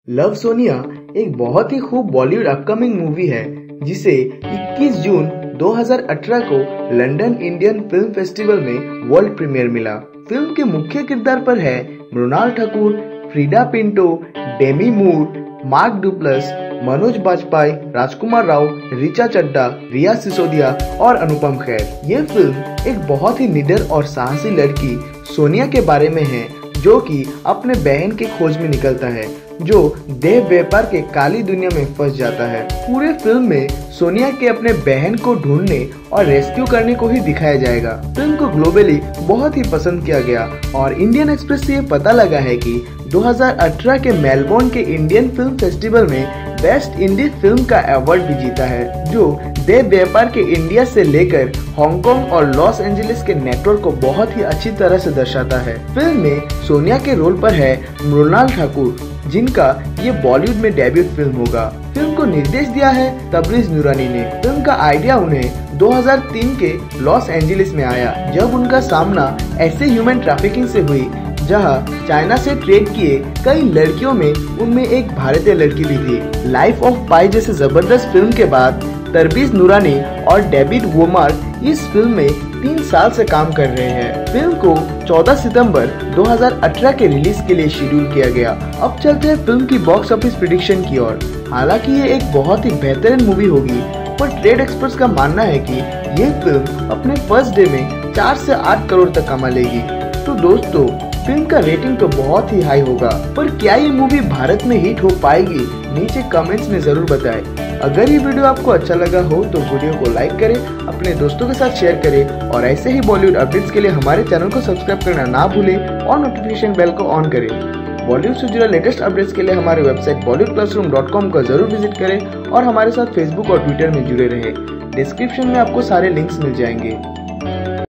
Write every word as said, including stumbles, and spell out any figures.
Love Sonia एक बहुत ही खूब बॉलीवुड अपकमिंग मूवी है जिसे इक्कीस जून दो हज़ार अठारह को लंदन इंडियन फिल्म फेस्टिवल में वर्ल्ड प्रीमियर मिला। फिल्म के मुख्य किरदार पर है Mrunal Thakur, Freida Pinto, Demi Moore, Mark Duplass, Manoj Bajpayee, Rajkummar Rao, Richa Chadha, Riya Sisodia और अनुपम खेर। ये फिल्म एक बहुत ही निडर और साहसी लड़की सोनिया के बारे में है जो कि अपने बहन के खोज में निकलता है जो देह व्यापार के काली दुनिया में फंस जाता है। पूरे फिल्म में सोनिया के अपने बहन को ढूंढने और रेस्क्यू करने को ही दिखाया जाएगा। फिल्म को ग्लोबली बहुत ही पसंद किया गया और इंडियन एक्सप्रेस से ये पता लगा है कि दो हज़ार अठारह के मेलबोर्न के इंडियन फिल्म फेस्टिवल में बेस्ट इंडी फिल्म का अवार्ड भी जीता है, जो देह व्यापार के इंडिया से लेकर हांगकांग और लॉस एंजलिस के नेटवर्क को बहुत ही अच्छी तरह से दर्शाता है। फिल्म में सोनिया के रोल पर है मृणाल ठाकुर, जिनका ये बॉलीवुड में डेब्यूट फिल्म होगा। फिल्म को निर्देश दिया है तबरेज़ नूरानी ने। फिल्म का आइडिया उन्हें दो हज़ार तीन के लॉस एंजलिस में आया, जब उनका सामना ऐसे ह्यूमन ट्रैफिकिंग से हुई जहां चाइना से ट्रेड किए कई लड़कियों में उनमें एक भारतीय लड़की भी थी। लाइफ ऑफ पाई जैसे जबरदस्त फिल्म के बाद तबरेज़ नूरानी और डेविड वोमार इस फिल्म में तीन साल से काम कर रहे हैं। फिल्म को चौदह सितंबर दो हज़ार अठारह के रिलीज के लिए शेड्यूल किया गया। अब चलते हैं फिल्म की बॉक्स ऑफिस प्रेडिक्शन की ओर। हालांकि ये एक बहुत ही बेहतरीन मूवी होगी, पर ट्रेड एक्सपर्ट्स का मानना है कि ये फिल्म अपने फर्स्ट डे में चार से आठ करोड़ तक कमा लेगी। तो दोस्तों, फिल्म का रेटिंग तो बहुत ही हाई होगा, पर क्या ये मूवी भारत में हिट हो पाएगी? नीचे कमेंट्स में जरूर बताएं। अगर ये वीडियो आपको अच्छा लगा हो तो वीडियो को लाइक करें, अपने दोस्तों के साथ शेयर करें और ऐसे ही बॉलीवुड अपडेट्स के लिए हमारे चैनल को सब्सक्राइब करना ना भूलें और नोटिफिकेशन बेल को ऑन करें। बॉलीवुड से जुड़े लेटेस्ट अपडेट्स के लिए हमारे website Bollywood classroom dot com का जरूर विजिट करें और हमारे साथ फेसबुक और ट्विटर में जुड़े रहें। डिस्क्रिप्शन में आपको सारे लिंक्स मिल जाएंगे।